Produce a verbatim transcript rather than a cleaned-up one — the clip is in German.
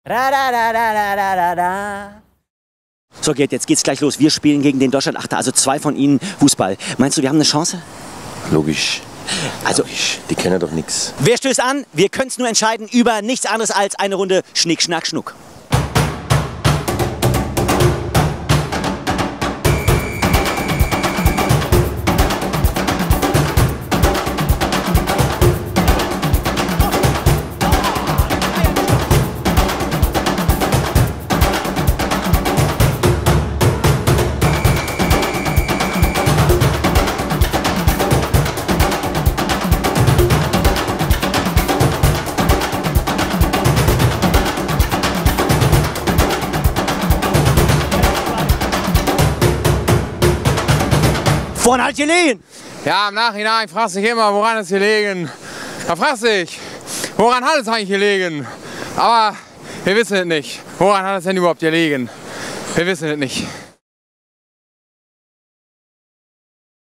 So, Gerd, jetzt geht's gleich los. Wir spielen gegen den Deutschland-Achter, also zwei von Ihnen Fußball. Meinst du, wir haben eine Chance? Logisch. Also, Logisch. Die kennen doch nichts. Wer stößt an? Wir können es nur entscheiden über nichts anderes als eine Runde Schnick, Schnack, Schnuck. Woran hat gelegen? Ja, im Nachhinein fragst du dich immer, woran ist gelegen? Da fragst du dich, woran hat es eigentlich gelegen? Aber wir wissen es nicht. Woran hat es denn überhaupt gelegen? Wir wissen es nicht.